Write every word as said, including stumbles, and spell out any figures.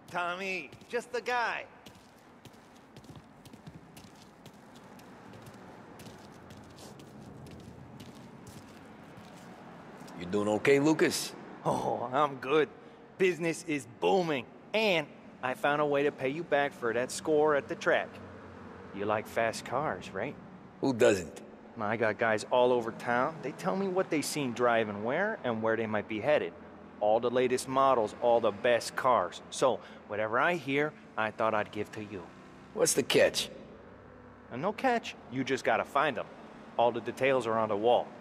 Tommy, just the guy. You doing okay, Lucas? Oh, I'm good. Business is booming. And I found a way to pay you back for that score at the track. You like fast cars, right? Who doesn't? I got guys all over town. They tell me what they seen driving where and where they might be headed. All the latest models, all the best cars. So, whatever I hear, I thought I'd give to you. What's the catch? And no catch, you just gotta find them. All the details are on the wall.